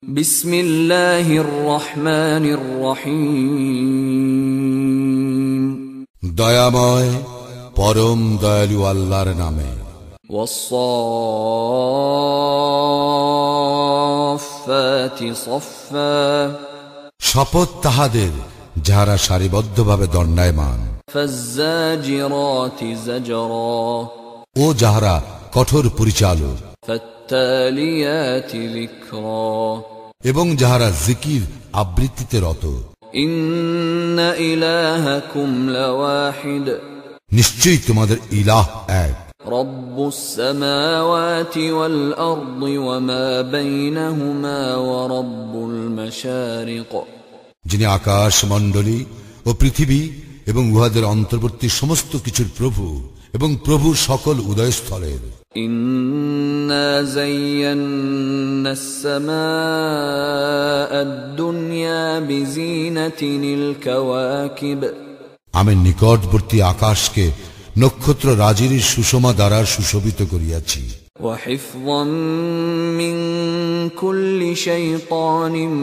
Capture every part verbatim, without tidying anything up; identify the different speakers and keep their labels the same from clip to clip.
Speaker 1: বিসমিল্লাহির রহমানির রহিম।
Speaker 2: দয়াময় পরম দয়ালু আল্লাহর নামে।
Speaker 1: ওয়াস-সাফাতি সাফফা।
Speaker 2: শপথ তাহাদের যাহারা সারিবদ্ধভাবে দণ্ডায়মান।
Speaker 1: ফাজ্জাজিরাতি জাজরা।
Speaker 2: ও যাহারা কঠোর পরিচালক।
Speaker 1: ফাত্তালিয়াতি যিকরা।
Speaker 2: এবং যাহারা জিকির আবৃত্তিতে রত।
Speaker 1: ইন্না ইলাহাকুম লাওয়াহিদ।
Speaker 2: নিশ্চয়ই তোমাদের ইলাহ এক।
Speaker 1: রব্বুস সামাওয়াতি ওয়াল আরদি ওয়া মা বাইনাহুমা ওয়া রব্বুল মাশারিক।
Speaker 2: যিনি আকাশ মণ্ডলী ও পৃথিবী এবং উহাদের অন্তর্বর্তী সমস্ত কিছুর প্রভু এবং প্রভু সকল উদয়স্থলের।
Speaker 1: ইন্না যায়্যানাস সামাআদ দুনিয়া বিজিনাতিনিল কাওয়াকিব।
Speaker 2: আমি নিকটবর্তী আকাশকে নক্ষত্র রাজির সুষমা দ্বারা সুশোভিত করিয়াছি।
Speaker 1: ওয়া হিফযাম মিন কুল্লি শাইতানিন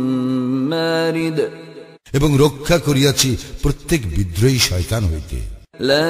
Speaker 1: মারিদ।
Speaker 2: এবং রক্ষা করিয়াছি প্রত্যেক বিদ্রোহী শয়তান হইতে।
Speaker 1: লা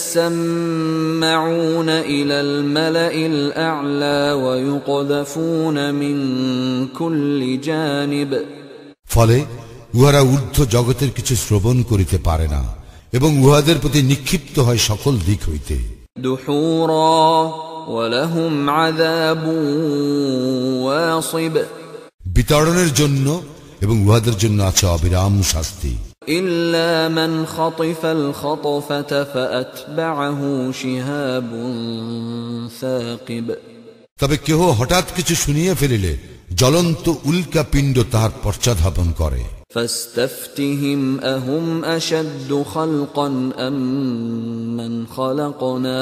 Speaker 1: ইয়াসমাউনা ইলাল মালাইল আ'লা ওয়া ইউকযাফুনা মিন কুল্লি জানিব।
Speaker 2: ফলে উহারা ঊর্ধ্ব জগতের কিছু শ্রবণ করিতে পারে না এবং উহাদের প্রতি নিক্ষিপ্ত হয় সকল দিক হইতে।
Speaker 1: দুহুরা ওয়া লাহুম আযাবুন ওয়াসিব।
Speaker 2: বিতাড়নের জন্য এবং উহাদের জন্য আছে অবিরাম শাস্তি।
Speaker 1: ইল্লা মান খাতিফাল খাতফাতা ফাআতবা'হু শিহাবুন সাকিব।
Speaker 2: তবে কেহ হঠাৎ কিছু শুনিয়ে ফেলিলে জ্বলন্ত উল্কা পিণ্ড তাহার পশ্চাদ্ধাবন করে।
Speaker 1: ফাস্তাফতিহিম আহুম আশাদ্দু খালকান আম মান খালাকনা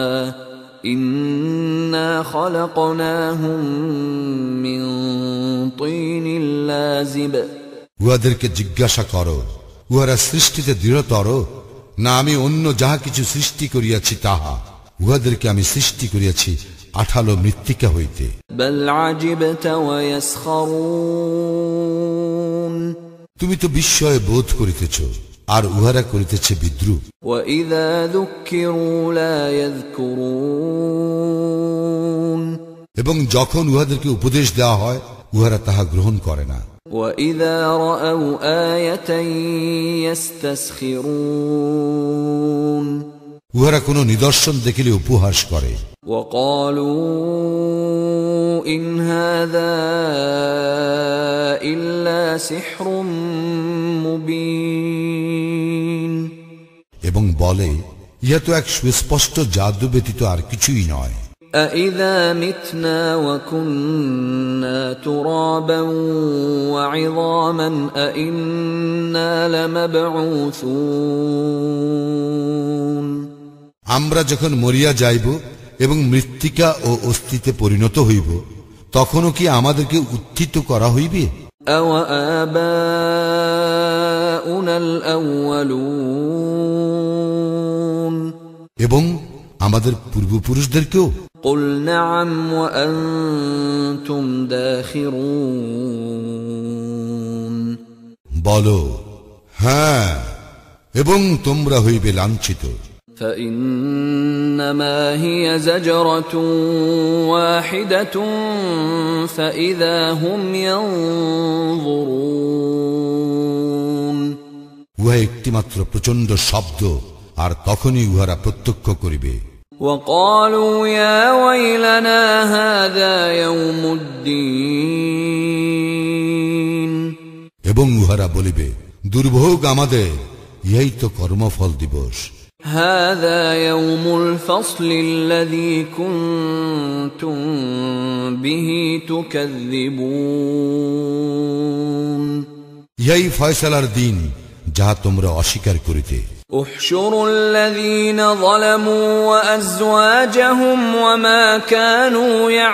Speaker 1: ইন্না খালাকনাহুম মিন তিনিল লাযিব।
Speaker 2: উহাদেরকে জিজ্ঞাসা করো, উহারা সৃষ্টিতে দৃঢ়তর না আমি অন্য যাহা কিছু সৃষ্টি করিয়াছি তাহা? উহাদেরকে আমি সৃষ্টি করিয়াছি আঠালো মৃত্তিকা হইতে।
Speaker 1: বাল আজিবতা ওয়া ইয়াসখারুন।
Speaker 2: তুমি তো বিস্ময় বোধ করিতেছ আর উহারা করিতেছে বিদ্রুপ।
Speaker 1: ওয়া ইযা যুক্কিরু লা ইয়াযকুরুন।
Speaker 2: এবং যখন উহাদেরকে উপদেশ দেওয়া হয় উহারা তাহা গ্রহণ করে না।
Speaker 1: ওয়া ইযা রাআউ আয়াতান ইস্তাসখিরুন।
Speaker 2: উহারা কোনো নিদর্শন দেখিলে উপহাস করে।
Speaker 1: ওয়া ক্বালু ইন হাযা ইল্লা সিহরুম মুবিন।
Speaker 2: এবং বলে ইহা তো এক সুস্পষ্ট জাদু ব্যতীত আর কিছুই নয়।
Speaker 1: আইযা মিতনা ওয়া কুন্না তুরাবান ওয়া ইযামান আইন্না লামাবউসুন।
Speaker 2: আমরা যখন মরিয়া যাইব এবং মৃত্তিকা ও অস্থিতে পরিণত হইব তখনও কি আমাদেরকে উত্থিত করা হইবে?
Speaker 1: আও আবাউনাল আউয়ালুন।
Speaker 2: এবং আমাদের পূর্বপুরুষদেরকেও?
Speaker 1: কুল না'আম ওয়া আনতুম দাখিরুন।
Speaker 2: বলো হ্যাঁ, এবং তোমরা হইবে লাঞ্ছিত।
Speaker 1: فإنما هي زجرة واحدة فإذا هم ينظرون।
Speaker 2: উহা একটিমাত্র প্রচন্ড শব্দ আর তখনই উহারা প্রত্যক্ষ করিবে।
Speaker 1: وقالوا يا ويلنا هذا يوم الدين।
Speaker 2: এবং উহারা বলিবে দুর্ভোগ আমাদের, ইহাই তো কর্মফল দিবস।
Speaker 1: هذا يوم الفصل الذي كنتم به تكذبون।
Speaker 2: ইহাই ফয়সালার দিন যাহা তোমরা অস্বীকার করিতে।
Speaker 1: احشروا الذين ظلموا وأزواجهم وما كانوا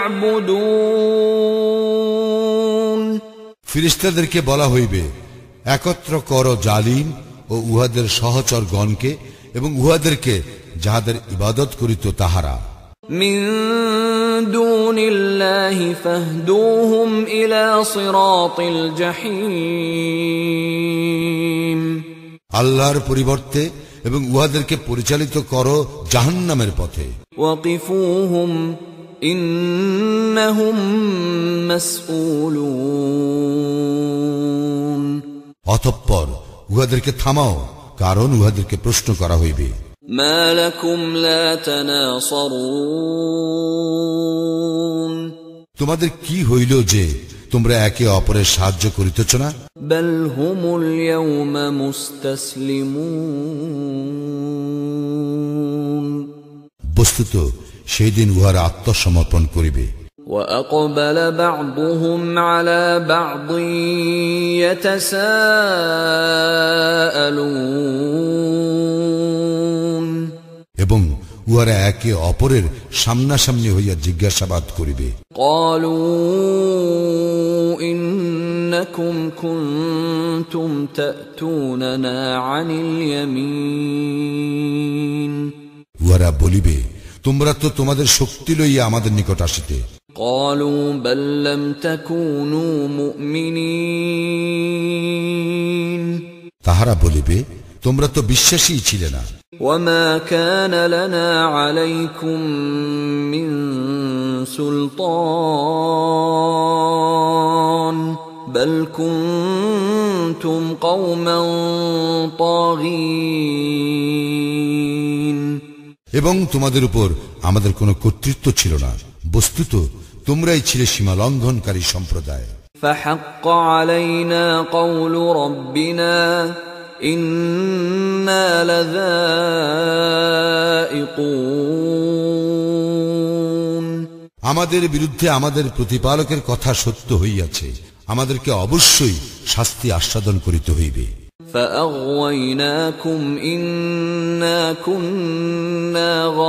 Speaker 1: يعبدون।
Speaker 2: ফেরেশতাদেরকে বলা হইবে একত্র করো জালিম ও উহাদের সহচরগণকে এবং উহাদেরকে যাহাদের ইবাদত করিত তাহারা।
Speaker 1: মিন دون الله فاهدوهم إلى صراط الجحيم
Speaker 2: আল্লাহর পরিবর্তে এবং উহাদেরকে পরিচালিত করো জাহান্নামের পথে
Speaker 1: وقفوهم إنهم مسؤولون
Speaker 2: অতঃপর উহাদেরকে থামাও কারণ উহাদেরকে প্রশ্ন করা হইবে
Speaker 1: ما لكم لا تناصرون
Speaker 2: তোমাদের কি হইল যে তোমরা একে অপরের সাহায্য করিতেছ না
Speaker 1: بل هم اليوم مستسلمون
Speaker 2: বস্তুত সেই দিন উহারা আত্মসমর্পণ করিবে
Speaker 1: وأقبل بعضهم على بعض يتساءلون
Speaker 2: এবং উহারা একে অপরের সামনাসামনি হইয়া জিজ্ঞাসাবাদ করিবে
Speaker 1: قالوا إنكم كنتم تأتوننا عن اليمين
Speaker 2: উহারা বলিবে তোমরা তো তোমাদের শক্তি লইয়া আমাদের নিকট আসিতে
Speaker 1: قالوا بل لم تكونوا مؤمنين
Speaker 2: তাহারা বলিবে তোমরা তো বিশ্বাসী ছিলে না
Speaker 1: وما كان لنا عليكم من سلطان بل كنتم قوما طاغين
Speaker 2: এবং তোমাদের উপর আমাদের কোনো কর্তৃত্ব ছিল না বস্তুত তোমরাই ছিলে সীমা লঙ্ঘনকারী সম্প্রদায়
Speaker 1: فحق علينا قول ربنا إنا لذائقون
Speaker 2: আমাদের বিরুদ্ধে আমাদের প্রতিপালকের কথা সত্য হইয়াছে আমাদেরকে অবশ্যই শাস্তি আস্বাদন করিতে হইবে
Speaker 1: فأغويناكم إنا كنا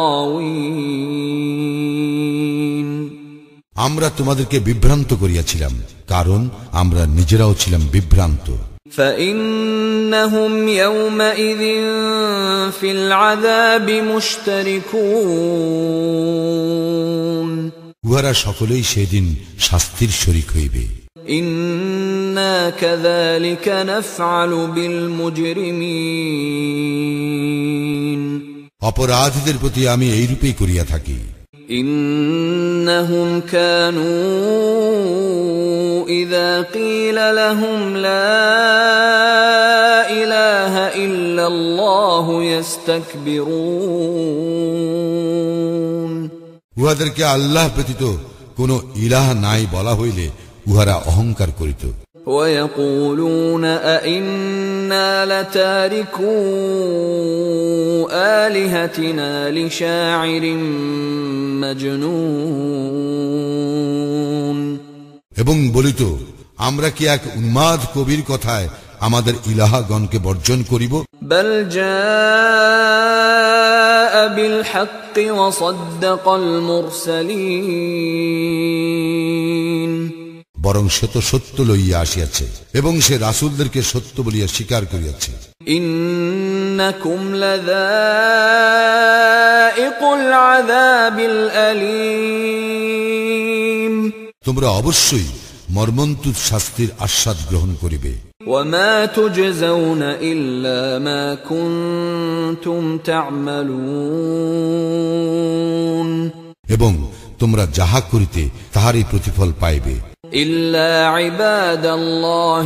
Speaker 1: غاوين
Speaker 2: আমরা তোমাদেরকে বিভ্রান্ত করিয়াছিলাম কারণ আমরা নিজেরাও ছিলাম বিভ্রান্ত
Speaker 1: فإنهم يومئذ في العذاب مشتركون
Speaker 2: উহারা সকলেই সেদিন শাস্তির শরীক হইবে
Speaker 1: إنا كذلك نفعل بالمجرمين
Speaker 2: অপরাধীদের প্রতি আমি এইরূপেই করিয়া থাকি
Speaker 1: إنهم كانوا إذا قيل لهم لا إله إلا الله يستكبرون
Speaker 2: উহাদেরকে আল্লাহ ব্যতীত কোনো ইলাহ নাই বলা হইলে উহারা অহংকার করিত
Speaker 1: ويقولون أئنا لتاركو آلهتنا لشاعر مجنون
Speaker 2: এবং বলিত আমরা কি এক উন্মাদ কবির কথায় আমাদের ইলাহগণকে বর্জন করিব
Speaker 1: بل جاء بالحق وصدق المرسلين
Speaker 2: বরং সে তো সত্য লইয়া আসিয়াছে এবং সে রাসূলদেরকে সত্য বলিয়া স্বীকার করিয়াছে
Speaker 1: إنكم لذائق العذاب الأليم
Speaker 2: তোমরা অবশ্যই মর্মন্তুদ শাস্তির আস্বাদ গ্রহণ করিবে
Speaker 1: وما تجزون إلا ما كنتم تعملون
Speaker 2: এবং তোমরা যাহা করিতে তাহারই প্রতিফল পাইবে
Speaker 1: إلا عباد الله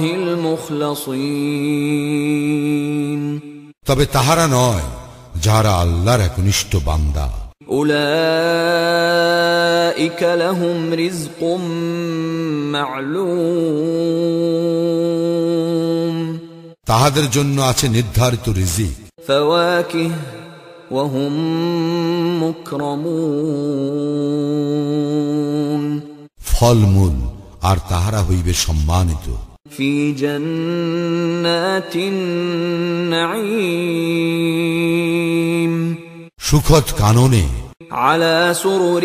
Speaker 1: المخلصين
Speaker 2: তবে তাহারা নয় যাহারা আল্লাহর একনিষ্ঠ বান্দা
Speaker 1: أولئك لهم رزق معلوم
Speaker 2: তাহাদের জন্য আছে নির্ধারিত রিজিক
Speaker 1: فواكه وهم مكرمون
Speaker 2: ফলমূল আর তাহারা হইবে সম্মানিত
Speaker 1: في جنات النعيم
Speaker 2: সুখদ কাননে
Speaker 1: على سرر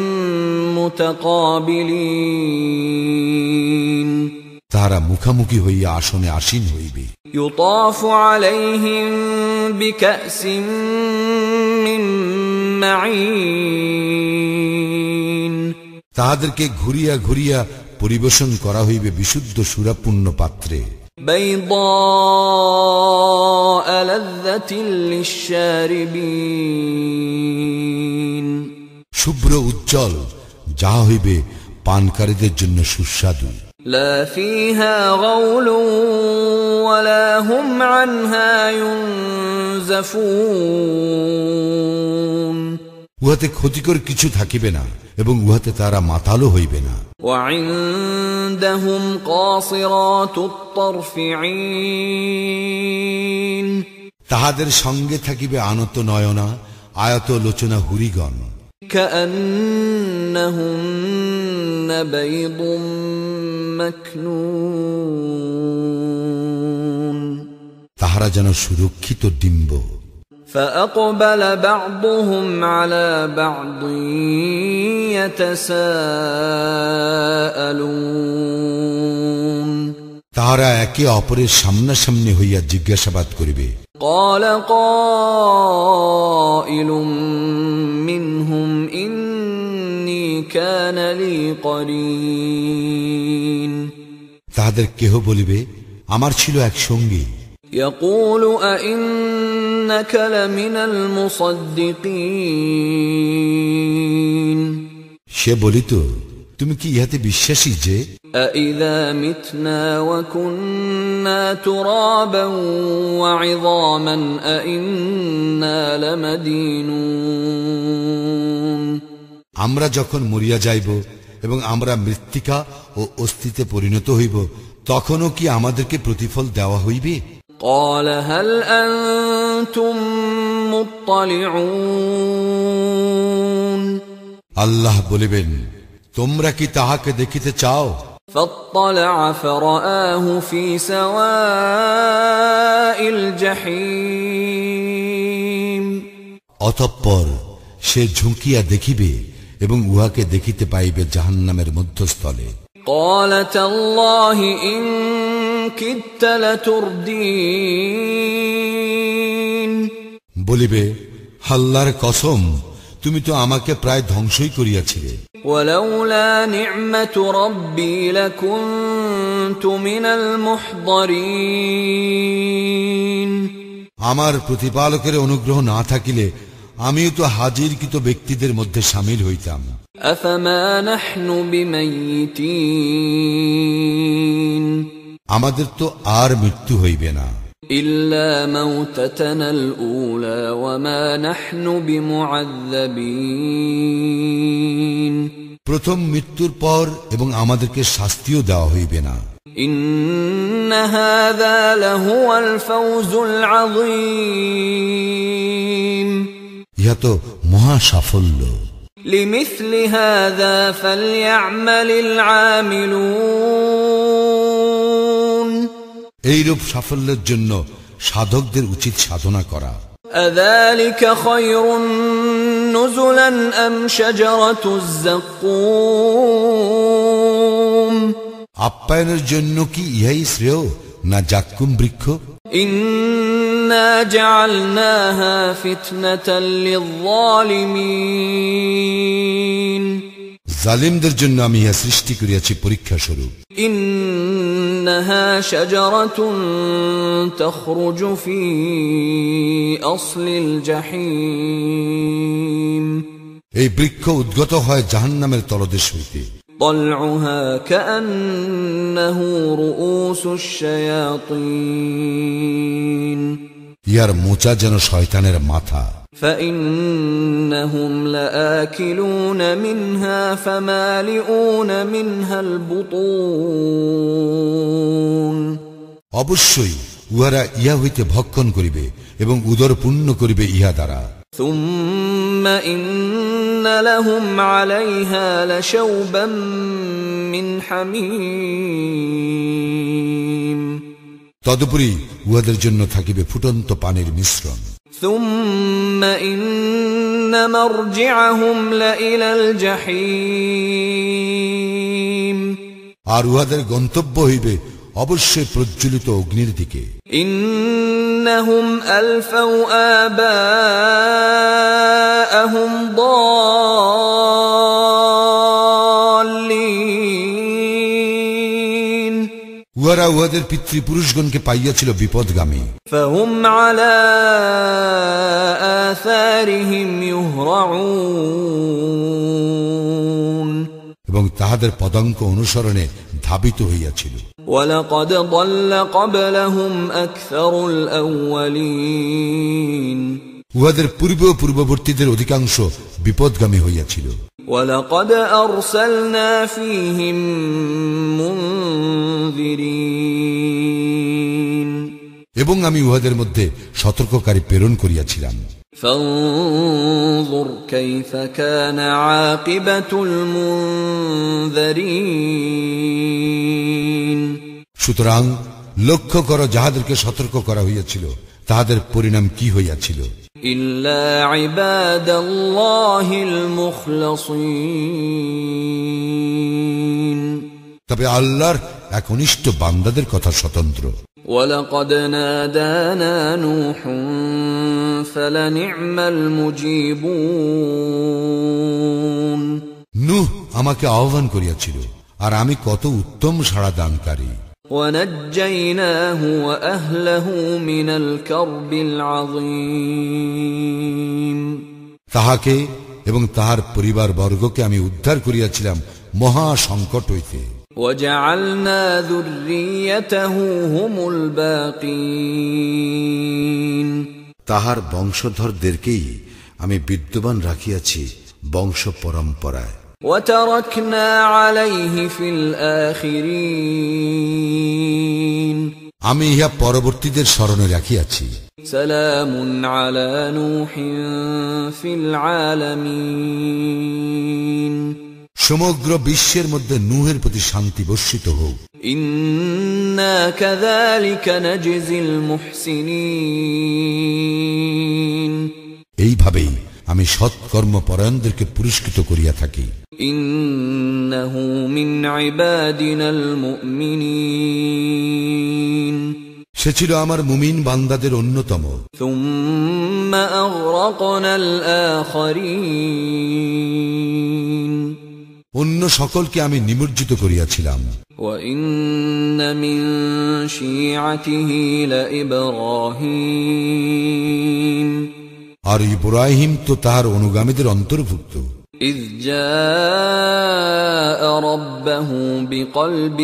Speaker 1: متقابلين
Speaker 2: তাহারা মুখামুখি হইয়া আসনে আসীন হইবে
Speaker 1: يطاف عليهم بكأس من معين
Speaker 2: তাহাদেরকে ঘুরিয়া ঘুরিয়া পরিবেশন করা হইবে বিশুদ্ধ সুরাপূর্ণ পাত্রে।
Speaker 1: بيضاء لذة للشاربين
Speaker 2: শুভ্র উজ্জ্বল, যাহা হইবে পানকারীদের জন্য সুস্বাদু।
Speaker 1: لا فيها غول ولا هم عنها ينزفون
Speaker 2: উহাতে ক্ষতিকর কিছু থাকিবে না এবং উহাতে তারা মাতালো হইবে না।
Speaker 1: وعندهم قاصرات الطرف عين
Speaker 2: তাহাদের সঙ্গে থাকিবে আনত নয়না, আয়ত লোচনা হুরিগণ।
Speaker 1: كأنهن بيض مكنون
Speaker 2: তাহারা যেন সুরক্ষিত ডিম্ব।
Speaker 1: فأقبل بعضهم على بعض يتساءلون
Speaker 2: তাহারা একে অপরের সামনাসামনি হইয়া জিজ্ঞাসাবাদ করিবে।
Speaker 1: قال قائل منهم إني كان لي قرين
Speaker 2: তাহাদের কেহ বলিবে, আমার ছিল এক সঙ্গী।
Speaker 1: يقول أئنك لمن المصدقين
Speaker 2: সে বলিত, তুমি কি ইহাতে বিশ্বাসী যে
Speaker 1: أإذا متنا وكنا ترابا وعظاما أإنا لمدينون
Speaker 2: আমরা যখন মরিয়া যাইব এবং আমরা মৃত্তিকা ও অস্থিতে পরিণত হইব, তখনও কি আমাদেরকে প্রতিফল দেওয়া হইবে?
Speaker 1: قال هل أنتم مطلعون
Speaker 2: আল্লাহ বলিবেন, তোমরা কি তাহাকে দেখিতে চাও?
Speaker 1: فاطلع فرآه في سواء الجحيم
Speaker 2: অতঃপর সে ঝুঁকিয়া দেখিবে এবং উহাকে দেখিতে পাইবে জাহান্নামের মধ্যস্থলে।
Speaker 1: قال تالله إن كدت لتردين
Speaker 2: বলিবে, আল্লাহর কসম, তুমি তো আমাকে প্রায় ধ্বংসই করিয়াছিলে।
Speaker 1: ولولا نعمة ربي لكنت من المحضرين
Speaker 2: আমার প্রতিপালকের অনুগ্রহ না থাকিলে আমিও তো হাজিরকৃত ব্যক্তিদের মধ্যে শামিল হইতাম।
Speaker 1: أفما نحن بميتين
Speaker 2: আমাদের তো আর মৃত্যু হইবে না।
Speaker 1: إلا موتتنا الأولى وما نحن بمعذبين
Speaker 2: প্রথম মৃত্যুর পর এবং আমাদেরকে শাস্তিও দেওয়া হইবে না।
Speaker 1: إن هذا لهو الفوز العظيم
Speaker 2: ইহা তো মহা সাফল্য।
Speaker 1: لمثل هذا فليعمل العاملون
Speaker 2: এইরূপ সাফল্যের জন্য সাধকদের উচিত সাধনা করা।
Speaker 1: أذلك خير نزلا أم شجرة الزقوم
Speaker 2: আপ্যায়নের জন্য কি ইহাই শ্রেয় না জাক্কুম বৃক্ষ?
Speaker 1: إنا جعلناها فتنة للظالمين
Speaker 2: জালিমদের জন্য আমি ইহা সৃষ্টি করিয়াছি পরীক্ষা স্বরূপ।
Speaker 1: إنها شجرة تخرج في أصل الجحيم
Speaker 2: এই বৃক্ষ উদ্গত হয় জাহান্নামের তলদেশ হইতে।
Speaker 1: طلعها كأنه رؤوس الشياطين
Speaker 2: ইহার মোচা যেন শয়তানের মাথা।
Speaker 1: فإنهم لآكلون منها فمالئون منها البطون
Speaker 2: অবশ্যই উহারা ইহা হইতে ভক্ষণ করিবে এবং উদর পূর্ণ করিবে ইহা দ্বারা।
Speaker 1: ثم إن لهم عليها لشوبا من حميم
Speaker 2: তদুপরি উহাদের জন্য থাকিবে ফুটন্ত পানির মিশ্রণ।
Speaker 1: ثم إن مرجعهم لإلى الجحيم
Speaker 2: আর উহাদের গন্তব্য হইবে অবশ্যই প্রজ্বলিত অগ্নির দিকে।
Speaker 1: إنهم ألفوا آباءهم ضالين
Speaker 2: উহারা উহাদের পিতৃপুরুষগণকে পাইয়াছিল বিপদগামী।
Speaker 1: فهم على آثارهم يهرعون
Speaker 2: এবং তাহাদের পদাঙ্ক অনুসরণে ধাবিত হইয়াছিল।
Speaker 1: ولقد ضل قبلهم أكثر الأولين
Speaker 2: উহাদের পূর্ব পূর্ববর্তীদের অধিকাংশ বিপদগামী হইয়াছিল।
Speaker 1: ولقد أرسلنا فيهم منذرين
Speaker 2: এবং আমি উহাদের মধ্যে সতর্ককারী প্রেরণ করিয়াছিলাম।
Speaker 1: فانظر كيف كان عاقبة المنذرين
Speaker 2: সুতরাং লক্ষ্য করো যাহাদেরকে সতর্ক করা হইয়াছিল তাহাদের পরিণাম কি হইয়াছিল।
Speaker 1: إلا عباد الله المخلصين
Speaker 2: তবে আল্লাহর একনিষ্ঠ বান্দাদের কথা স্বতন্ত্র।
Speaker 1: ولقد نادانا نوح فلنعم المجيبون
Speaker 2: নূহ আমাকে আহ্বান করিয়াছিল আর আমি কত উত্তম সাড়া দানকারী।
Speaker 1: ونجيناه وأهله من الكرب العظيم
Speaker 2: তাহাকে এবং তাহার পরিবার বর্গকে আমি উদ্ধার করিয়াছিলাম মহা সংকট হইতে।
Speaker 1: وجعلنا ذريته هم الباقين
Speaker 2: তাহার বংশধরদেরকেই আমি বিদ্যমান রাখিয়াছি বংশ পরম্পরায়।
Speaker 1: وتركنا عليه في الآخرين
Speaker 2: আমি ইহা পরবর্তীদের স্মরণে রাখিয়াছি।
Speaker 1: سلام على نوح في العالمين
Speaker 2: সমগ্র বিশ্বের মধ্যে নূহের প্রতি শান্তি বর্ষিত হোক।
Speaker 1: إنا كذلك نجزي المحسنين
Speaker 2: এইভাবেই আমি সৎকর্ম পরায়ণদেরকে পুরস্কৃত করিয়া থাকি।
Speaker 1: إنه من عبادنا المؤمنين
Speaker 2: সে ছিল আমার মুমিন বান্দাদের অন্যতম।
Speaker 1: ثم أغرقنا الآخرين
Speaker 2: অন্য সকলকে আমি নিমজ্জিত করিয়াছিলাম।
Speaker 1: وإن من شيعته لإبراهيم
Speaker 2: আর ইব্রাহিম তো তাহার অনুগামীদের অন্তর্ভুক্ত।
Speaker 1: إذ جاء ربه بقلب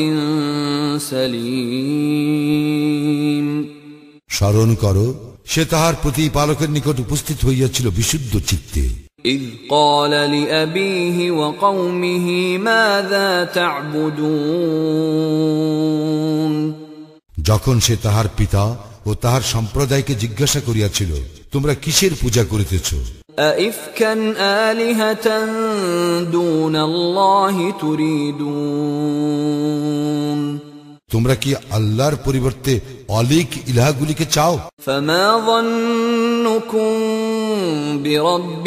Speaker 1: سليم
Speaker 2: স্মরণ করো সে তাহার প্রতিপালকের নিকট উপস্থিত হইয়াছিল বিশুদ্ধ চিত্তে।
Speaker 1: إذ قال لأبيه وقومه ماذا تعبدون
Speaker 2: যখন সে তাহার পিতা ও তাহার সম্প্রদায়কে জিজ্ঞাসা করিয়াছিল তোমরা কিসের পূজা করিতেছ।
Speaker 1: أئفكا آلهة دون الله تريدون
Speaker 2: তোমরা কি আল্লাহর পরিবর্তে অলিক ইলাহগুলিকে চাও।
Speaker 1: فما ظنكم برب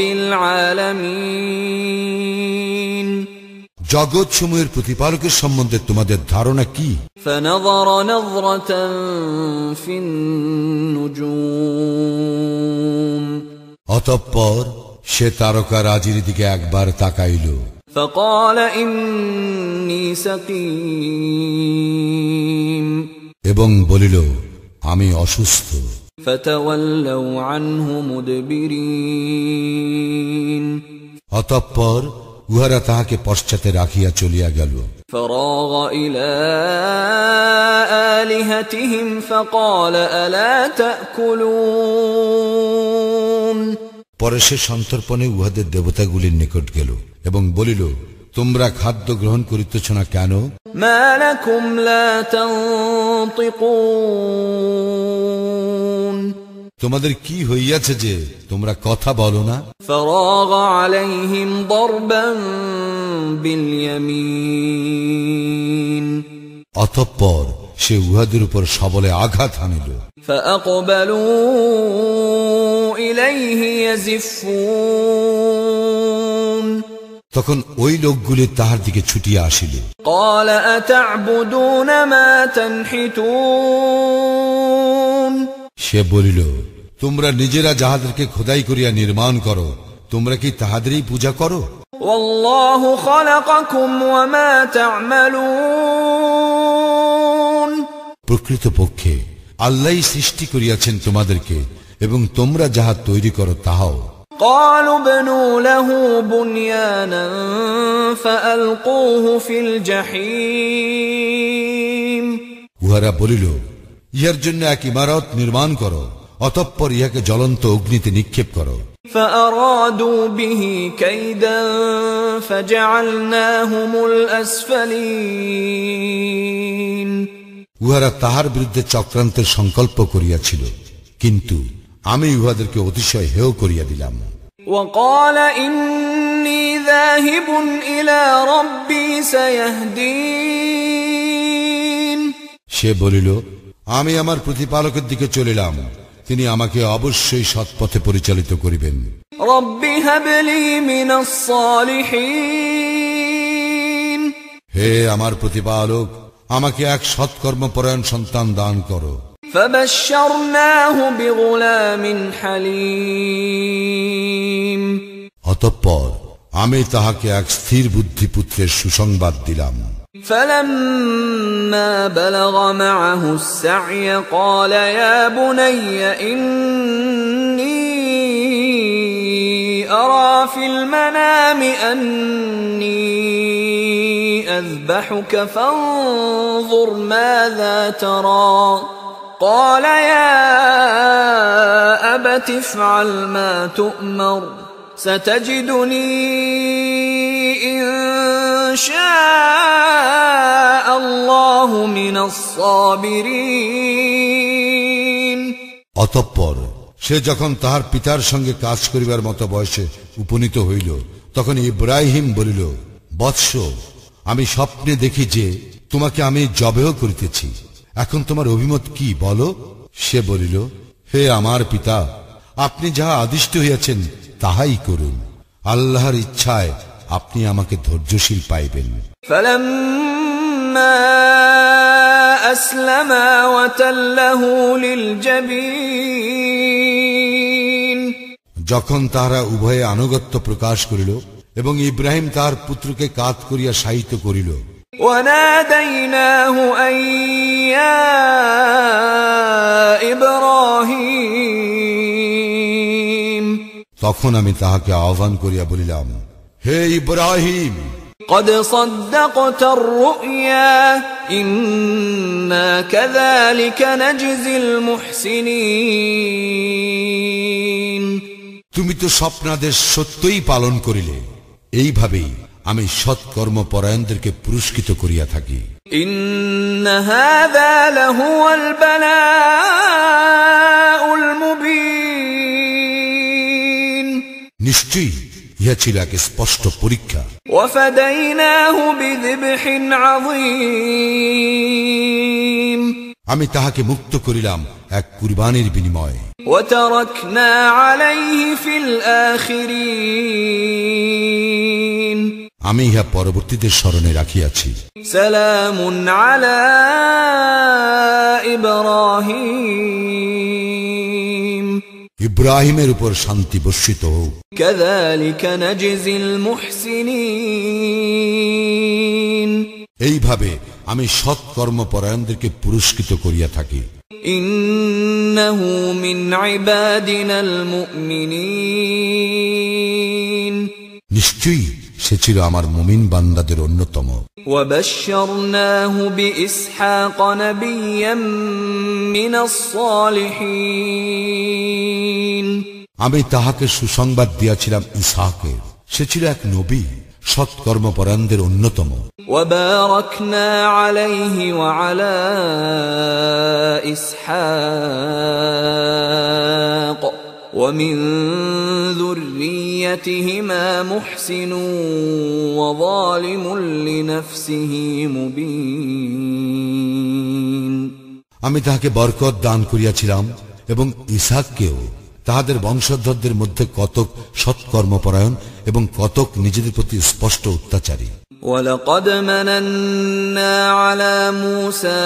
Speaker 1: العالمين
Speaker 2: জগৎ সমূহের প্রতিপালকের সম্বন্ধে তোমাদের ধারণা কি।
Speaker 1: فنظر نظرة في النجوم
Speaker 2: অতঃপর সে তারকা রাজির দিকে একবার তাকাইল।
Speaker 1: فقال إني سقيم
Speaker 2: এবং বলিল আমি অসুস্থ।
Speaker 1: فتولوا عنه مدبرين
Speaker 2: অতঃপর উহারা তাহাকে পশ্চাতে রাখিয়া চলিয়া গেল।
Speaker 1: فراغ إلى آلهتهم فقال ألا تأكلون
Speaker 2: পরে সে সন্তর্পণে উহাদের দেবতাগুলির নিকট গেল এবং বলিল তোমরা খাদ্য গ্রহণ করিতেছ না কেন।
Speaker 1: ما لكم لا تنطقون
Speaker 2: তোমাদের কি হইয়াছে যে তোমরা কথা বলো না।
Speaker 1: فراغ عليهم ضربا باليمين
Speaker 2: অতঃপর সে উহাদের উপর সবলে আঘাত হানিল।
Speaker 1: فأقبلوا إليه يزفون
Speaker 2: তখন ওই লোকগুলি তাহার দিকে ছুটিয়া আসিল।
Speaker 1: قال أتعبدون ما تنحتون
Speaker 2: সে বলিল তোমরা নিজেরা যাহাদেরকে খোদাই করিয়া নির্মাণ করো তোমরা কি তাহাদেরই পূজা করো।
Speaker 1: والله خلقكم وما تعملون
Speaker 2: প্রকৃতপক্ষে আল্লাহই সৃষ্টি করিয়াছেন তোমাদেরকে এবং তোমরা যাহা তৈরি করো তাহাও।
Speaker 1: قالوا ابنوا له بنيانا فألقوه في الجحيم
Speaker 2: উহারা বলিল, ইহার জন্য এক ইমারত নির্মাণ করো, অতঃপর ইহাকে জ্বলন্ত অগ্নিতে নিক্ষেপ করো।
Speaker 1: فأرادوا به كيدا فجعلناهم الأسفلين
Speaker 2: উহারা তাহার বিরুদ্ধে চক্রান্তের সংকল্প করিয়াছিল, কিন্তু আমি উহাদেরকে অতিশয় হেয় করিয়া দিলাম।
Speaker 1: وقال إني ذاهب إلى ربي سيهدين
Speaker 2: সে বলিল, আমি আমার প্রতিপালকের দিকে চলিলাম, তিনি আমাকে অবশ্যই সৎপথে পরিচালিত করিবেন।
Speaker 1: رب هب لي من الصالحين
Speaker 2: হে আমার প্রতিপালক, আমাকে এক সৎকর্মপরায়ণ সন্তান দান করো।
Speaker 1: فبشرناه بغلام حليم
Speaker 2: অতঃপর আমি তাহাকে এক স্থির বুদ্ধি পুত্রের সুসংবাদ দিলাম।
Speaker 1: فلما بلغ معه السعي قال يا بني إني أرى في المنام أني أذبحك فانظر ماذا ترى قال يا أبت افعل ما تؤمر ستجدني إن شاء الله من الصابرين
Speaker 2: অতঃপর সে যখন তাহার পিতার সঙ্গে কাজ করিবার মতো বয়সে উপনীত হইল, তখন ইব্রাহিম বলিল, বৎস, আমি স্বপ্নে দেখি যে তোমাকে আমি জবেহ করিতেছি, এখন তোমার অভিমত কি বলো? সে বলিল, হে আমার পিতা, আপনি যাহা আদিষ্ট হইয়াছেন তাহাই করুন, আল্লাহর ইচ্ছায় আপনি আমাকে ধৈর্যশীল পাইবেন।
Speaker 1: فلما أسلما وتله للجبين
Speaker 2: যখন তাহারা উভয়ে আনুগত্য প্রকাশ করিল এবং ইব্রাহিম তাহার পুত্রকে কাত করিয়া শায়িত করিল,
Speaker 1: وناديناه أن يا إبراهيم
Speaker 2: তখন আমি তাহাকে আহ্বান করিয়া বলিলাম, হে ইব্রাহিম,
Speaker 1: قد صدقت الرؤيا إنا كذلك نجزي المحسنين
Speaker 2: তুমি তো স্বপ্নাদেশ সত্যই পালন করিলে, এইভাবেই আমি সৎকর্মপরায়ণদেরকে পুরস্কৃত করিয়া থাকি।
Speaker 1: إن هذا لهو البلاء المبين
Speaker 2: নিশ্চয়ই ইহা ছিল এক স্পষ্ট পরীক্ষা।
Speaker 1: وفديناه بذبح عظيم
Speaker 2: আমি তাহাকে মুক্ত করিলাম এক কুরবানির বিনিময়ে।
Speaker 1: وتركنا عليه في الآخرين
Speaker 2: আমি ইহা পরবর্তীদের স্মরণে রাখিয়াছি।
Speaker 1: سلام على إبراهيم
Speaker 2: ইব্রাহিমের উপর শান্তি বর্ষিত হোক।
Speaker 1: كذلك نجزي المحسنين
Speaker 2: এইভাবে আমি সৎকর্মপরায়ণদেরকে পুরস্কৃত করিয়া থাকি।
Speaker 1: إنه من عبادنا المؤمنين
Speaker 2: নিশ্চয়ই সে ছিল আমার মুমিন বান্দাদের অন্যতম।
Speaker 1: وبشرناه بإسحاق نبيا من الصالحين
Speaker 2: আমি তাহাকে সুসংবাদ দিয়াছিলাম ইসহাকের, সে ছিল এক নবী, সৎকর্মপরায়ণদের অন্যতম।
Speaker 1: وباركنا عليه وعلى إسحاق ومن ذريتهما محسن وظالم لنفسه مبين
Speaker 2: আমি তাহাকে বরকত দান করিয়াছিলাম এবং ইসহাককেও, তাহাদের বংশধরদের মধ্যে কতক সৎকর্মপরায়ণ এবং কতক নিজেদের প্রতি স্পষ্ট অত্যাচারী।
Speaker 1: ولقد مننا على موسى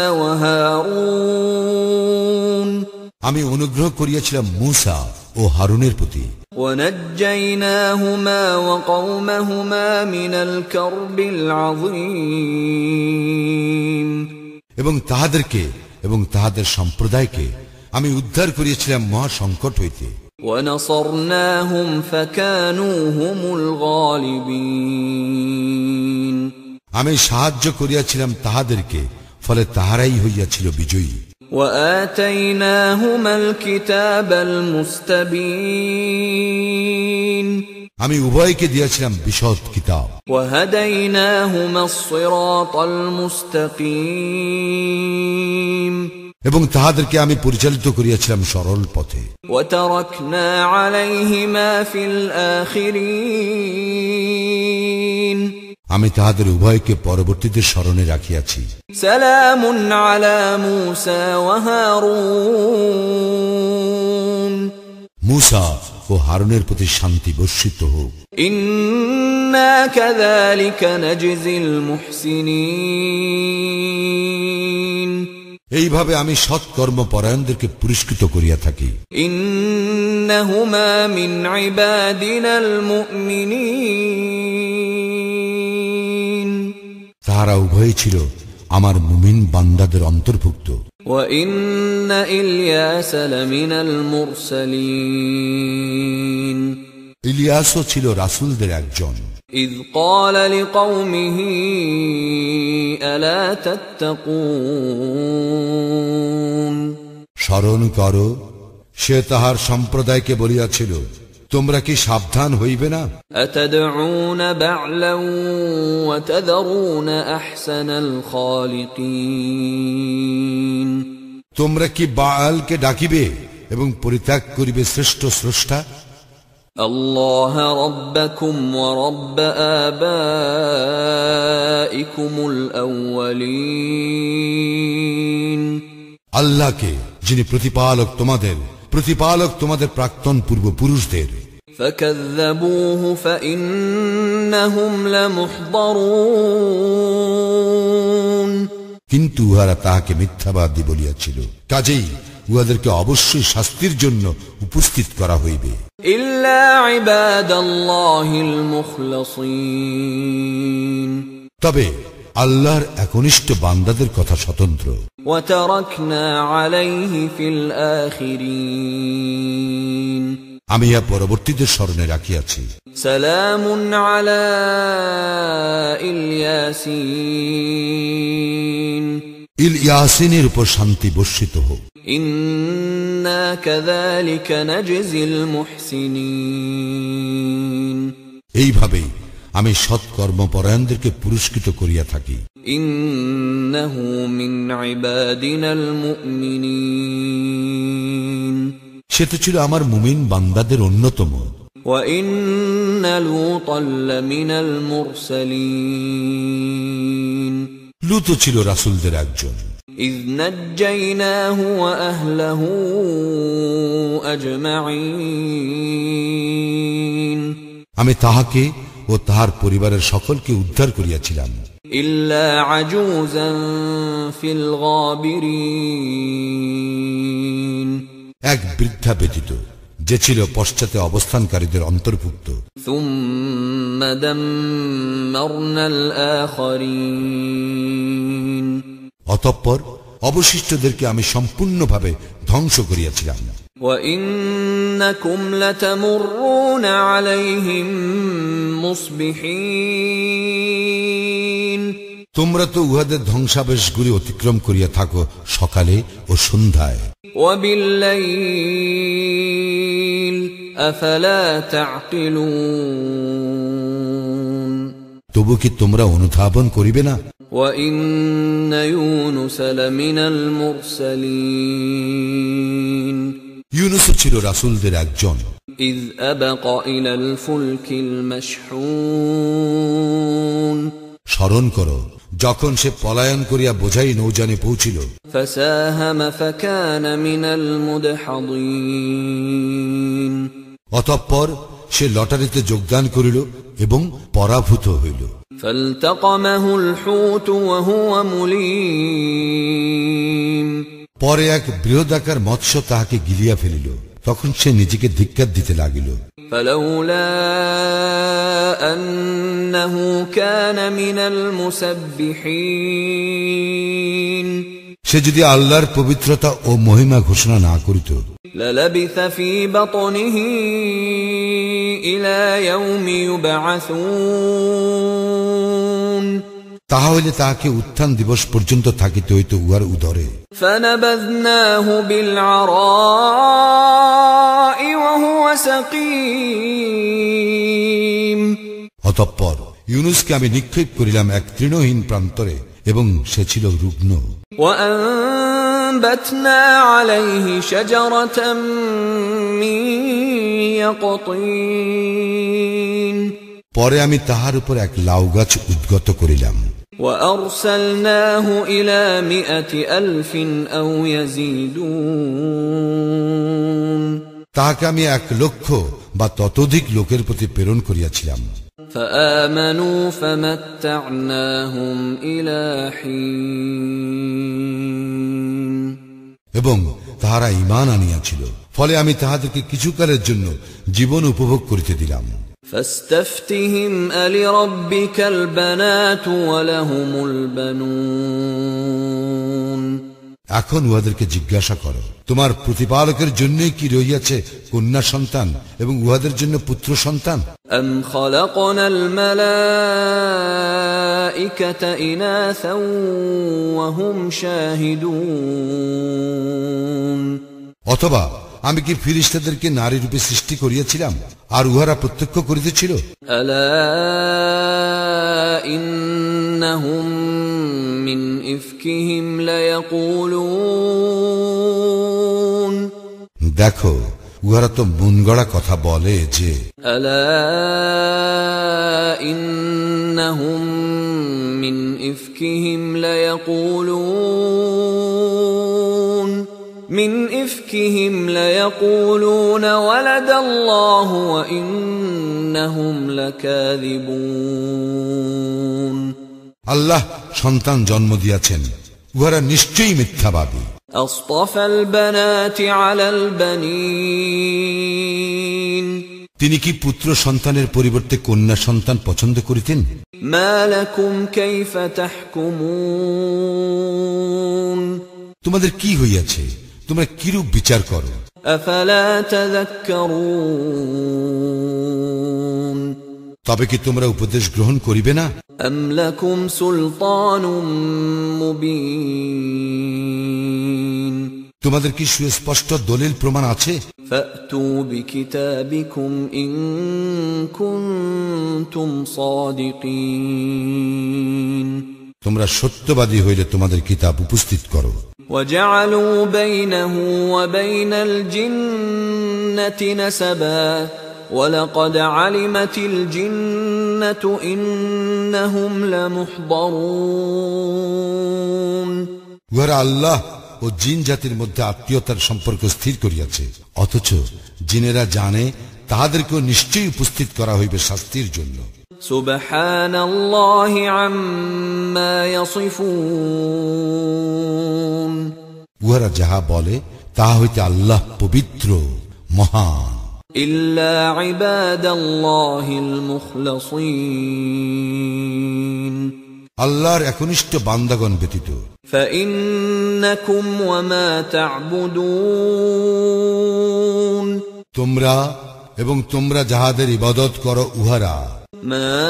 Speaker 1: وهارون
Speaker 2: আমি অনুগ্রহ করিয়াছিলাম মূসা ও হারুনের প্রতি।
Speaker 1: ونجيناهما وقومهما من الكرب العظيم
Speaker 2: এবং তাহাদেরকে এবং তাহাদের সম্প্রদায়কে আমি উদ্ধার করিয়াছিলাম মহা সংকট হইতে।
Speaker 1: وَنَصَرْنَاهُمْ فَكَانُوا هُمُ الْغَالِبِينَ
Speaker 2: আমি সাহায্য করিয়াছিলাম তাহাদেরকে, ফলে তাহারাই হইয়াছিল বিজয়ী।
Speaker 1: وَآتَيْنَاهُمَا الْكِتَابَ الْمُسْتَبِينَ
Speaker 2: আমি উভয়কে দিয়েছিলাম বিশদ কিতাব।
Speaker 1: وَهَدَيْنَاهُمَا الصِّرَاطَ الْمُسْتَقِيمَ
Speaker 2: এবং তাহাদেরকে আমি পরিচালিত করিয়াছিলাম সরল পথে।
Speaker 1: وَتَرَكْنَا عَلَيْهِمَا فِي الْآخِرِينَ
Speaker 2: আমি তাহাদের উভয়কে পরবর্তীদের স্মরণে রাখিয়াছি।
Speaker 1: সালামুন আলা মূসা ওয়া হারুন
Speaker 2: মূসা ও হারুনের প্রতি শান্তি বর্ষিত হোক।
Speaker 1: ইন্না কাযালিকা নাজজিল মুহসিনিন
Speaker 2: এইভাবে আমি সৎকর্ম পরায়ণদেরকে পুরস্কৃত করিয়া থাকি।
Speaker 1: ইন্নাহুমা মিন ইবাদিনাল মুমিনিন
Speaker 2: তাহারা উভয়ই ছিল আমার মুমিন বান্দাদের অন্তর্ভুক্ত।
Speaker 1: ওয়া ইন্না ইলিয়াসা লামিনাল মুরসালিন
Speaker 2: ইলিয়াসও ছিল রাসূলদের একজন।
Speaker 1: إذ قال لقومه ألا تتقون
Speaker 2: স্মরণ করো, সে তাহার সম্প্রদায়কে বলিয়াছিল, তোমরা কি সাবধান হইবে না?
Speaker 1: أتدعون بعلا وتذرون أحسن الخالقين
Speaker 2: তোমরা কি বাআলকে ডাকিবে এবং পরিত্যাগ করিবে শ্রেষ্ঠ স্রষ্টা?
Speaker 1: الله ربكم ورب آبائكم الأولين
Speaker 2: আল্লাহকে, যিনি প্রতিপালক তোমাদের প্রতিপালক তোমাদের প্রাক্তন পূর্বপুরুষদের।
Speaker 1: فكذبوه فإنهم لمحضرون
Speaker 2: কিন্তু উহারা তাহাকে মিথ্যাবাদী বলিয়াছিল, কাজেই উহাদেরকে অবশ্যই শাস্তির জন্য উপস্থিত করা হইবে।
Speaker 1: ইল্লা ইবাদাল্লাহিল মুখলাসিন
Speaker 2: তবে আল্লাহর একনিষ্ঠ বান্দাদের কথা স্বতন্ত্র।
Speaker 1: ওয়া তারাকনা আলাইহি ফিল আখিরিন
Speaker 2: আমি ইহা পরবর্তীদের স্মরণে রাখিয়াছি।
Speaker 1: সালামুন আলা ইলিয়াসিন
Speaker 2: ইলিয়াসিনের উপর শান্তি বর্ষিত হোক।
Speaker 1: ইন্না কাযালিকা নাজজিল মুহসিনিন
Speaker 2: এইভাবেই আমি সৎকর্ম পরায়ণদেরকে পুরস্কৃত করিয়া থাকি।
Speaker 1: ইন্নাহু মিন ইবাদিনাল মুমিনিন
Speaker 2: সে তো ছিল আমার মুমিন বান্দাদের অন্যতম।
Speaker 1: ওয়া ইন্না লূতাল লামিনাল মুরসালিন
Speaker 2: লূত ছিল রাসূলদের একজন।
Speaker 1: ইয নাজ্জায়নাহু ওয়া আহলাহু আজমাইন
Speaker 2: আমি তাহাকে ও তাহার পরিবারের সকলকে উদ্ধার করিয়াছিলাম।
Speaker 1: ইল্লা আজুজান ফিল গাবিরিন
Speaker 2: এক বৃদ্ধা ব্যতীত, যে ছিল পশ্চাতে অবস্থানকারীদের অন্তর্ভুক্ত।
Speaker 1: সুম্মা দাম্মারনাল আখিরিন
Speaker 2: অতঃপর অবশিষ্টদেরকে আমি সম্পূর্ণভাবে ধ্বংস করিয়াছিলাম।
Speaker 1: ওয়া ইন্নাকুম লাতামুররুনা আলাইহিম মুসবিহিন
Speaker 2: তোমরা তো উহাদের ধ্বংসাবশেষগুলি অতিক্রম করিয়া থাকো সকালে ও সন্ধ্যায়।
Speaker 1: ওয়া বিল্লাইল আফালা তা'কিলুন
Speaker 2: তবু কি তোমরা অনুধাবন করিবে না?
Speaker 1: ওয়া ইন্না ইউনুস লামিনাল মুরসালিন
Speaker 2: ইউনুস ছিল রাসূলদের একজন।
Speaker 1: ইয আবাকা ইলাল ফুলকিল মাশহুন
Speaker 2: স্মরণ করো, যখন সে পলায়ন করিয়া বোঝাই নৌজানে পৌঁছিল।
Speaker 1: ফাসাহামা ফাকানা মিনাল মুদহাদিন
Speaker 2: অতঃপর সে লটারিতে যোগদান করিল এবং পরাভূত হইল।
Speaker 1: ফালতাকামাহুল হুত ওয়া হুয়া মুলিম
Speaker 2: পরে এক বৃহদাকার মৎস্য তাহাকে গিলিয়া ফেলিল, তখন সে নিজেকে ধিক্কার দিতে লাগিল।
Speaker 1: ফালাউলা আন্নাহু কানা মিনাল মুসাব্বিহিন
Speaker 2: সে যদি আল্লাহর পবিত্রতা ও মহিমা ঘোষণা না করিত
Speaker 1: للبث في بطنه إلى يوم يبعثون
Speaker 2: তাহলে তাকে উত্থান দিবস পর্যন্ত থাকিতে হইত উহার উদরে
Speaker 1: فنبذناه بالعراء وهو سقيم
Speaker 2: অতঃপর ইউনুসকে আমি নিক্ষেপ করিলাম এক তৃণহীন প্রান্তরে এবং সে ছিল রুগ্ন
Speaker 1: وأنبتنا عليه شجرة من يقطين
Speaker 2: পরে আমি তাহার উপর এক লাউ গাছ উদ্গত করিলাম
Speaker 1: وأرسلناه إلى مئة ألف أو يزيدون
Speaker 2: তাহাকে আমি এক লক্ষ বা ততোধিক লোকের প্রতি প্রেরণ করিয়াছিলাম
Speaker 1: فآمنوا فمتعناهم إلى حين
Speaker 2: এবং তাহারা ঈমান আনিয়াছিল ফলে আমি তাহাদেরকে কিছুকালের জন্য জীবন উপভোগ করিতে দিলাম
Speaker 1: فاستفتهم ألربك البنات ولهم البنون
Speaker 2: এখন উহাদেরকে জিজ্ঞাসা করো তোমার প্রতিপালকের জন্য কি রহিয়াছে কন্যা সন্তান এবং উহাদের জন্য পুত্র সন্তান
Speaker 1: أم خلقنا الملائكة إناثا وهم شاهدون
Speaker 2: অথবা আমি কি ফেরেশতাদেরকে নারী রূপে সৃষ্টি করিয়াছিলাম আর উহারা প্রত্যক্ষ করিতেছিল
Speaker 1: ألا إنهم من إفكهم ليقولون
Speaker 2: দেখো উহারা তো মনগড়া কথা বলে যে
Speaker 1: ألا إنهم من إفكهم ليقولون من إفكهم ليقولون ولد الله وإنهم لكاذبون
Speaker 2: আল্লাহ সন্তান জন্ম দিয়াছেন উহারা নিশ্চয়ই মিথ্যাবাদী
Speaker 1: أصطفى البنات على البنين
Speaker 2: তিনি কি পুত্র সন্তানের পরিবর্তে কন্যা সন্তান পছন্দ করিতেন
Speaker 1: ما لكم كيف تحكمون
Speaker 2: তোমাদের কি হইয়াছে তোমরা কিরূপ বিচার করো
Speaker 1: أفلا تذكرون
Speaker 2: তবে কি তোমরা উপদেশ গ্রহণ করিবে না
Speaker 1: أم لكم سلطان مبين
Speaker 2: তোমাদের কি সুস্পষ্ট দলিল প্রমাণ আছে
Speaker 1: فأتوا بكتابكم إن كنتم صادقين
Speaker 2: তোমরা সত্যবাদী হইলে তোমাদের কিতাব উপস্থিত করো
Speaker 1: وجعلوا بينه وبين الجنة نسبا ولقد علمت الجنة إنهم لمحضرون
Speaker 2: উহারা আল্লাহ ও জিন জাতির মধ্যে আত্মীয়তার সম্পর্ক স্থির করিয়াছে অথচ জিনেরা জানে তাহাদেরকেও নিশ্চয়ই উপস্থিত করা হইবে শাস্তির জন্য
Speaker 1: سبحان الله عما يصفون
Speaker 2: উহারা যাহা বলে তাহা হইতে আল্লাহ পবিত্র মহান
Speaker 1: إلا عباد الله المخلصين
Speaker 2: আল্লাহর একনিষ্ঠ বান্দাগণ ব্যতীত
Speaker 1: فإنكم وما تعبدون
Speaker 2: তোমরা এবং তোমরা যাহাদের ইবাদত করো উহারা
Speaker 1: ما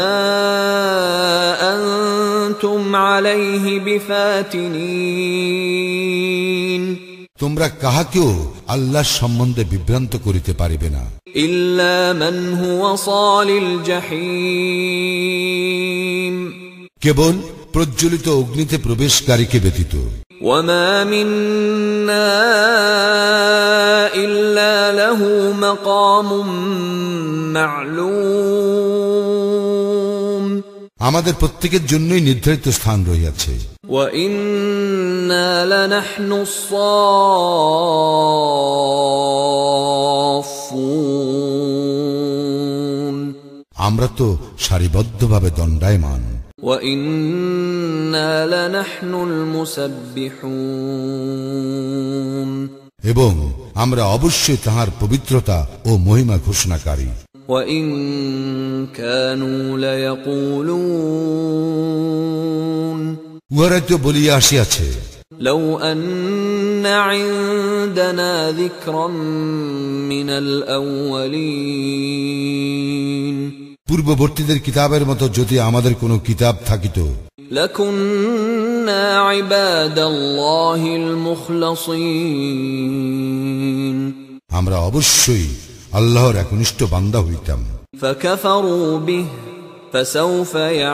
Speaker 1: أنتم عليه بفاتنين
Speaker 2: তোমরা কাহাকেও আল্লাহর সম্বন্ধে বিভ্রান্ত করিতে পারিবে না
Speaker 1: إلا من هو صال الجحيم
Speaker 2: কেবল প্রজ্বলিত অগ্নিতে প্রবেশকারীকে ব্যতীত
Speaker 1: وما منا إلا له مقام معلوم
Speaker 2: আমাদের প্রত্যেকের জন্যই নির্ধারিত স্থান রহিয়াছে
Speaker 1: وإنا لنحن الصافون
Speaker 2: আমরা তো সারিবদ্ধভাবে দণ্ডায়মান
Speaker 1: وإنا لنحن المسبحون
Speaker 2: এবং আমরা অবশ্যই তাহার পবিত্রতা ও মহিমা ঘোষণাকারী
Speaker 1: وإن كانوا ليقولون
Speaker 2: উহারা তো বলিয়া আসিয়াছে
Speaker 1: لو أن عندنا ذكرا من الأولين
Speaker 2: পূর্ববর্তীদের কিতাবের মতো যদি আমাদের কোনো কিতাব থাকিত
Speaker 1: لكنا عباد الله المخلصين
Speaker 2: আমরা অবশ্যই আল্লাহর একনিষ্ঠ বান্দা হইতাম
Speaker 1: فكفروا به فسوف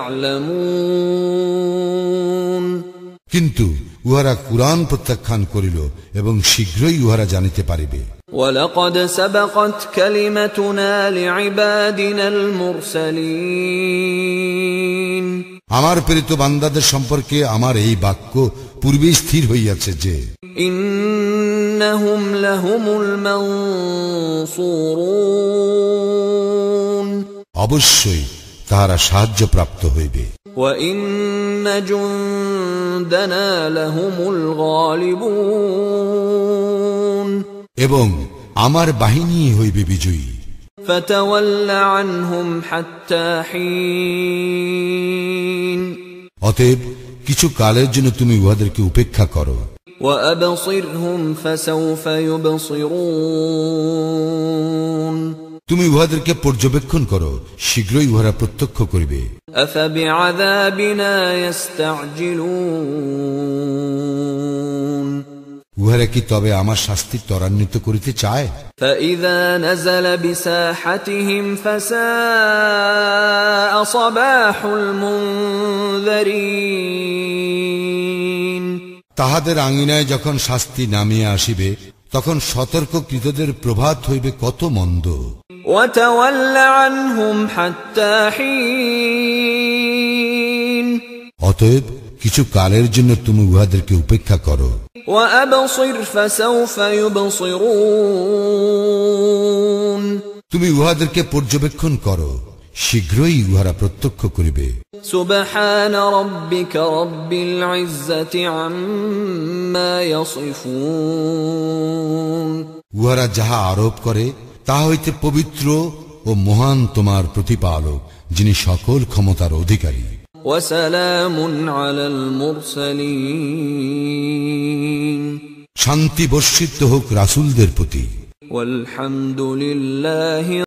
Speaker 1: يعلمون
Speaker 2: কিন্তু উহারা কুরআন প্রত্যাখ্যান করিল এবং শীঘ্রই উহারা জানিতে পারিবে
Speaker 1: ولقد سبقت كلمتنا لعبادنا المرسلين
Speaker 2: আমার প্রেরিত বান্দাদের সম্পর্কে আমার এই বাক্য পূর্বে স্থির হইয়াছে যে
Speaker 1: إنهم لهم المنصورون
Speaker 2: অবশ্যই তাহারা সাহায্যপ্রাপ্ত হইবে
Speaker 1: وإن جندنا لهم الغالبون
Speaker 2: এবং আমার বাহিনী হইবে বিজয়ী
Speaker 1: فتول عنهم حتى حين
Speaker 2: অতএব কিছু কালের জন্য তুমি উহাদেরকে উপেক্ষা করো
Speaker 1: وأبصرهم فسوف يبصرون
Speaker 2: তুমি উহাদেরকে পর্যবেক্ষণ করো শীঘ্রই উহারা প্রত্যক্ষ করিবে
Speaker 1: أفبعذابنا يستعجلون
Speaker 2: উহারা কি তবে আমার শাস্তি ত্বরান্বিত করিতে চায়
Speaker 1: فإذا نزل بساحتهم فساء صباح المنذرين
Speaker 2: তাহাদের আঙিনায় যখন শাস্তি নামিয়া আসিবে তখন সতর্ককৃতদের প্রভাত হইবে কত মন্দ
Speaker 1: وتول عنهم حتى حين
Speaker 2: অতএব কিছু কালের জন্য তুমি উহাদেরকে উপেক্ষা করো
Speaker 1: وأبصر فسوف يبصرون
Speaker 2: তুমি উহাদেরকে পর্যবেক্ষণ করো শীঘ্রই উহারা প্রত্যক্ষ করিবে
Speaker 1: سبحان ربك رب العزة عما يصفون
Speaker 2: উহারা যাহা আরোপ করে তা হইতে পবিত্র ও মহান তোমার প্রতিপালক যিনি সকল ক্ষমতার অধিকারী
Speaker 1: وسلام على المرسلين
Speaker 2: শান্তি বর্ষিত হোক রাসূলদের প্রতি
Speaker 1: والحمد لله